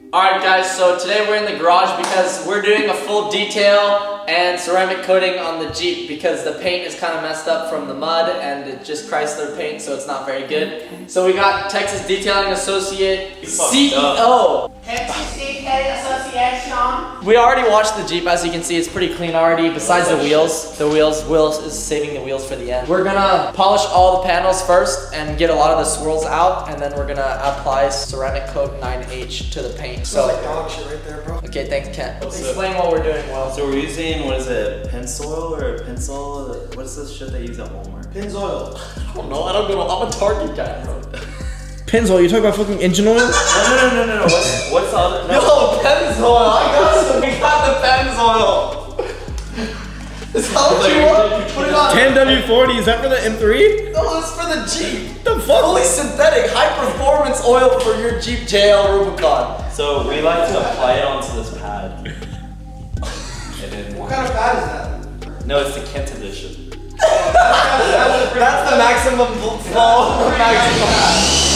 Alright guys, so today we're in the garage because we're doing a full detail and ceramic coating on the Jeep because the paint is kind of messed up from the mud and it's just Chrysler paint, so it's not very good. So we got Texas Detailing Associate CEO. Texas Detailing Association. We already washed the Jeep, as you can see, it's pretty clean already, besides the wheels. Will is saving the wheels for the end. We're gonna polish all the panels first and get a lot of the swirls out, and then we're gonna apply ceramic coat 9H to the paint. So like dog shit right there, bro. Okay, thanks Kent. Explain what we're doing, Will. So we're using, what is it, Pennzoil or pencil? What's this shit they use at Walmart? Pennzoil. I don't know, I'm a Target guy, bro. Pennzoil, you talking about fucking engine oil? No. What's the other? No. Yo, Pennzoil, I got some. We got the Pennzoil. Is that what you want? Put it on. 10W40, is that for the M3? No, it's for the Jeep. The fuck? Fully synthetic, high performance oil for your Jeep JL Rubicon. So we like to apply it onto this pad. What kind of pad is that? No, it's the Kent edition. That's the maximum flow. Maximum.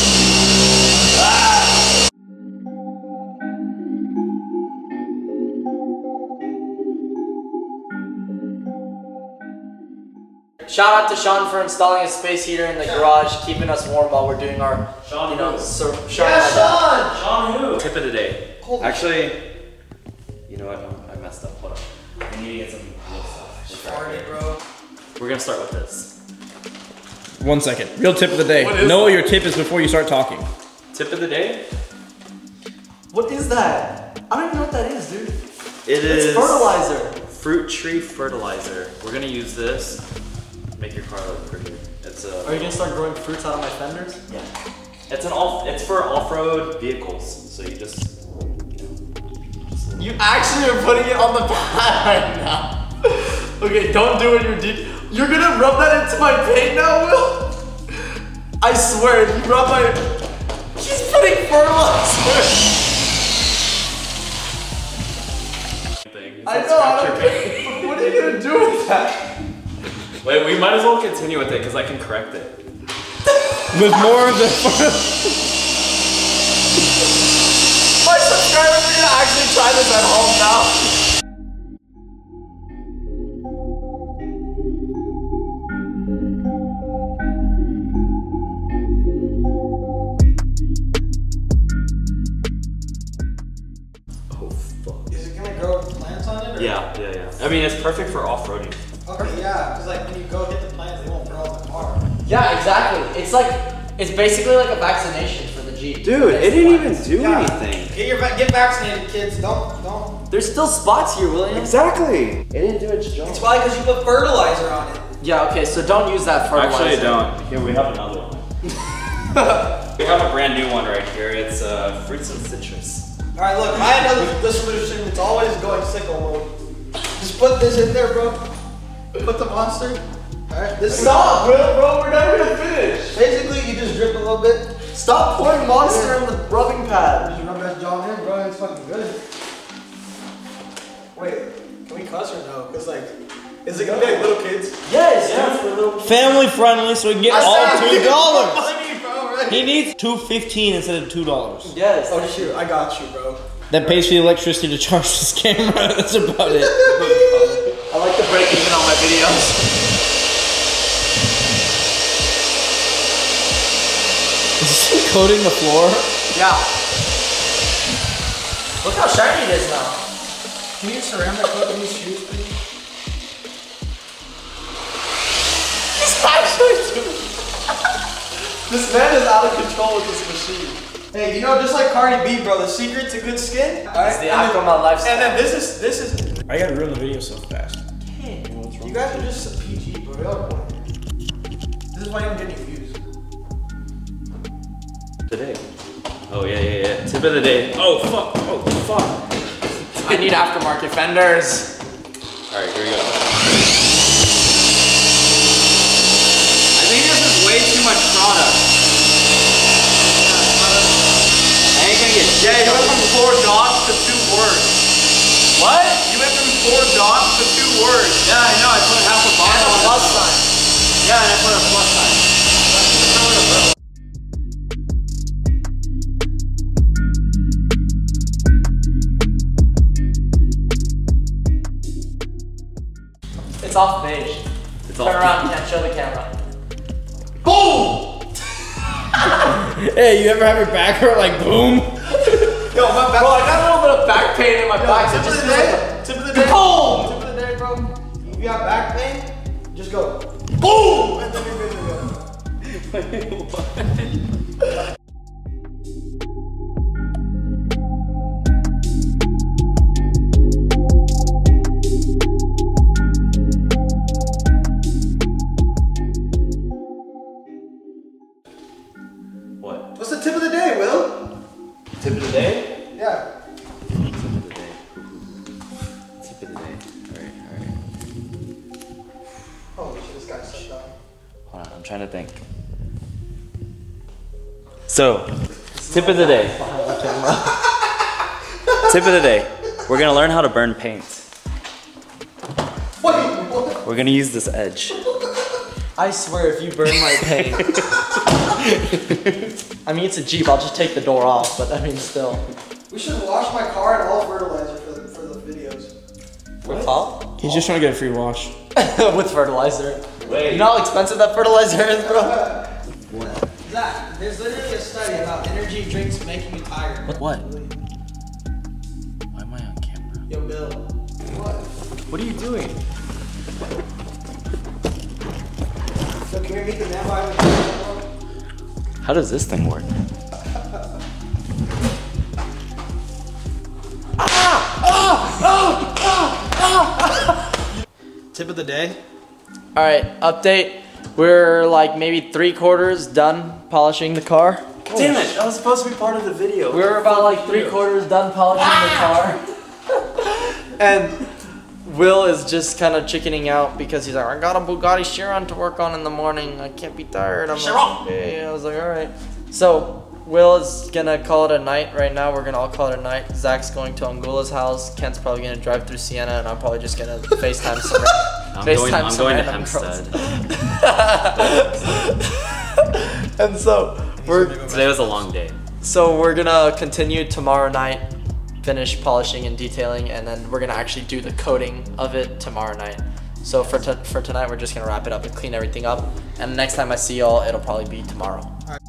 Shout out to Sean for installing a space heater in the garage, keeping us warm while we're doing our, Sean Sean who? Tip of the day. Actually, you know what? I messed up. Hold on. I need to get some real stuff. Farted, bro. We're gonna start with this. 1 second. Real tip of the day. Know what your tip is before you start talking. Tip of the day? What is that? I don't even know what that is, dude. It's fertilizer. Fruit tree fertilizer. We're gonna use this. Make your car look prettier. It's a. Are you gonna start growing fruits out of my fenders? Yeah. It's for off-road vehicles. So you just. You actually are putting it on the pad right now. Okay, don't do it. You're gonna rub that into my paint now, Will? I swear, if you rub my. He's putting fertilizer. I know. I don't care. What are you gonna do with that? Wait, we might as well continue with it because I can correct it. With more of the. My subscribers are gonna actually try this at home now. Oh fuck. Is it gonna grow plants on it? Or? Yeah. I mean, it's perfect for off-roading. Okay, yeah, because like when you go hit the plants, they won't grow on the car. Yeah, exactly. It's basically like a vaccination for the Jeep. Dude, it didn't even do anything. Get vaccinated, kids. Don't. There's still spots here, William. Exactly. It didn't do its job. It's probably because you put fertilizer on it. Yeah, okay, so don't use that fertilizer. Actually, don't. Here, we have another one. We have a brand new one right here. It's fruits and citrus. Alright, look, I know the solution. It's always going sickle mode. Just put this in there, bro. Put the monster. Alright, this Stop, bro, we're never gonna finish. Basically, you just drip a little bit. Stop pouring monster in the rubbing pad. You rub that jaw in, bro. It's fucking good. Wait, can we cuss or no? Because, like, is it gonna be like little kids? Yes, yeah, for little Family friendly, so we can get all $2. Money, bro, right? He needs $2.15 instead of $2. Yes. Oh, shoot, I got you, bro. That pays for the electricity to charge this camera. That's about it. I like to break even on my videos. Is this coating the floor? Yeah. Look how shiny it is now. Can you ceramic coat these shoes, please? He's actually doing This man is out of control with this machine. Hey, you know, just like Cardi B, bro, the secret to good skin. It's the Aquaman lifestyle. And then this is. I gotta ruin the video so fast. You guys are just a PG, bro. Y'all boring. This is why you don't get any views. Today. Oh yeah. Tip of the day. Oh fuck. I need aftermarket fenders. Alright, here we go. I think this is way too much product. I ain't gonna get shit. Yeah, you went from 4 dots to 2 words. What? You went from 4 dots to 2 words. Yeah, I know. I put half a bottle on plus it. sign. Yeah, and I put a plus sign. It's off beige. It's Turn around, you can't show the camera. Boom! Hey, you ever have your back hurt like boom? Yo, my back. Bro, I got a little bit of back pain in my back. So Tip of just the day. Tip of the day. boom! Tip of the day, bro. If you got back pain, just go. Boom! And then you're good to go. What? What's the tip of the day, Will? Tip of the day? Yeah. Tip of the day. Tip of the day. Alright. Holy shit, this guy's so dumb. Hold on, I'm trying to think. So, tip of the day. Tip of the day. We're gonna learn how to burn paint. Wait, what? We're gonna use this edge. I swear if you burn my paint. I mean, it's a Jeep, I'll just take the door off, but I mean, still. We should wash my car and all fertilizer for the videos. With Paul? He's just trying to get a free wash. With fertilizer. Wait. You know how expensive that fertilizer is, bro? Zach, there's literally a study about energy drinks making you tired. What? Why am I on camera? Yo, Bill. What? What are you doing? So can we meet the man by the How does this thing work? Tip of the day. All right, update. We're like maybe 3/4 done polishing the car. Damn it! That was supposed to be part of the video. We're about like 3/4 done polishing the car. And Will is just kind of chickening out because he's like, I got a Bugatti Chiron to work on in the morning. I can't be tired. I'm like, okay. I was like, all right. So Will is gonna call it a night right now. We're gonna all call it a night. Zach's going to Angula's house. Kent's probably gonna drive through Siena, and I'm probably just gonna FaceTime some. I'm going to Hempstead. And so Today was a long day. So we're gonna continue tomorrow night, finish polishing and detailing, and then we're gonna actually do the coating of it tomorrow night. So for tonight, we're just gonna wrap it up and clean everything up. And next time I see y'all, it'll probably be tomorrow.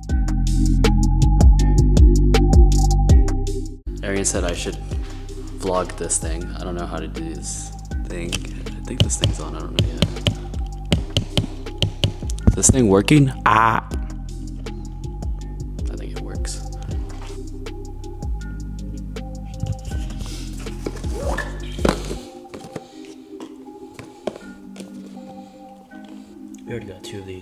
Arian said I should vlog this thing. I don't know how to do this thing. I think this thing's on. I don't know yet. Is this thing working? I think it works. We already got 2 of these.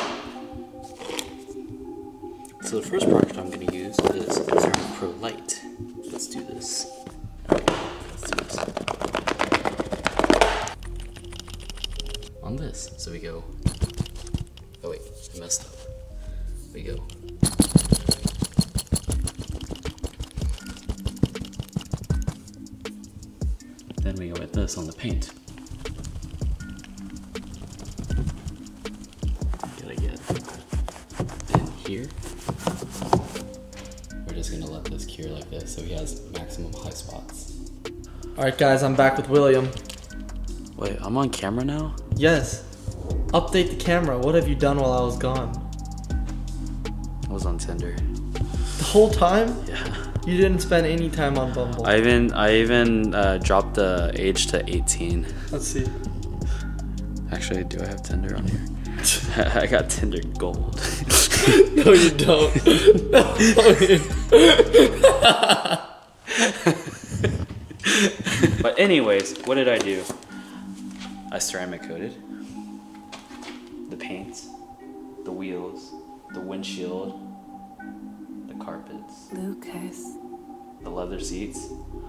So the first product I'm going to use is Ceramic Pro Light. Let's do this. Let's do this. On this. So we go. Oh wait, I messed up. We go. Then we go with this on the paint. Gotta get in here. We're just gonna let this cure like this so he has maximum high spots. All right, guys, I'm back with William. Wait, I'm on camera now? Yes. Update the camera. What have you done while I was gone? I was on Tinder. The whole time? Yeah. You didn't spend any time on Bumble. I even dropped the age to 18. Let's see. Actually, do I have Tinder on here? I got Tinder Gold. No, you don't. But anyways, what did I do? I ceramic coated the paints, the wheels, the windshield, the carpets, Lucas. the leather seats.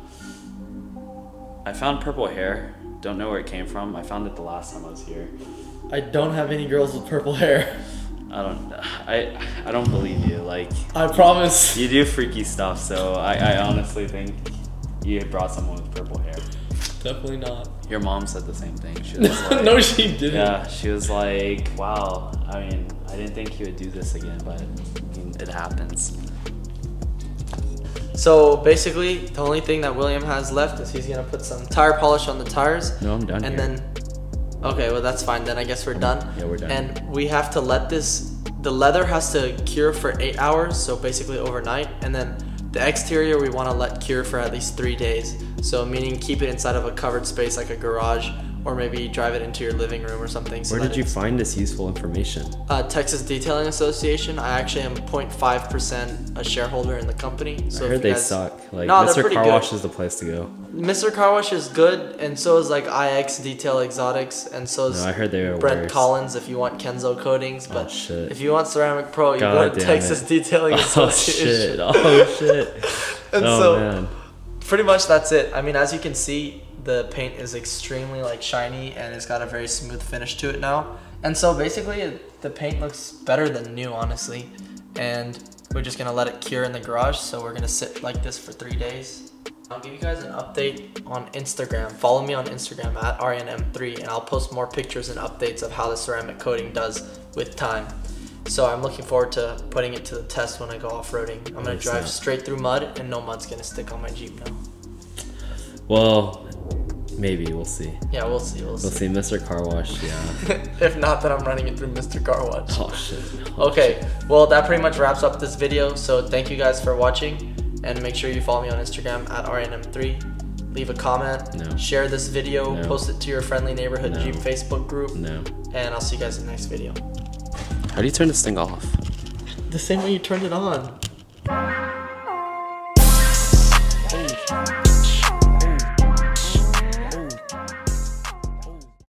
I found purple hair. Don't know where it came from. I found it the last time I was here. I don't have any girls with purple hair. I don't believe you. Like, I promise. you do freaky stuff, so I honestly think you brought someone with purple hair. Definitely not. Your mom said the same thing. She was like, No, she didn't. yeah, she was like, wow, I mean, I didn't think he would do this again, but I mean, it happens. So basically, the only thing that William has left is he's gonna put some tire polish on the tires. No, I'm done And here. then, Okay, well that's fine then. I guess we're done. Yeah, we're done. And we have to let the leather has to cure for 8 hours, so basically overnight. And then the exterior we want to let cure for at least 3 days. So meaning keep it inside of a covered space like a garage, or maybe drive it into your living room or something. So where did you find this useful information? Texas Detailing Association. I actually am 0.5% a shareholder in the company. So I heard if you they guys, suck. Like, No, they're Mr. pretty Car good. Wash is the place to go. Mr. Car Wash is good, and so is like IX Detail Exotics, and so is No, I heard they were Brent worse. Collins if you want Kenzo coatings. But shit. if you want Ceramic Pro, you God go to damn Texas it. Detailing Oh Association. shit! Oh shit! And Oh so man! pretty much that's it. I mean, as you can see, the paint is extremely like shiny and it's got a very smooth finish to it now. And so basically the paint looks better than new, honestly. And we're just gonna let it cure in the garage. So we're gonna sit like this for 3 days. I'll give you guys an update on Instagram. Follow me on Instagram at RNM3, and I'll post more pictures and updates of how the ceramic coating does with time. So I'm looking forward to putting it to the test when I go off-roading. I'm gonna drive straight through mud, and no mud's gonna stick on my Jeep now. Well, maybe we'll see. Yeah, we'll see. We'll see, Mr. Car Wash. Yeah. If not, then I'm running it through Mr. Car Wash. Oh shit. Oh, Okay, well that pretty much wraps up this video. So thank you guys for watching, and make sure you follow me on Instagram at RNM3. Leave a comment, No. share this video, No. post it to your friendly neighborhood No. Jeep Facebook group, No. and I'll see you guys in the next video. How do you turn this thing off? The same way you turned it on.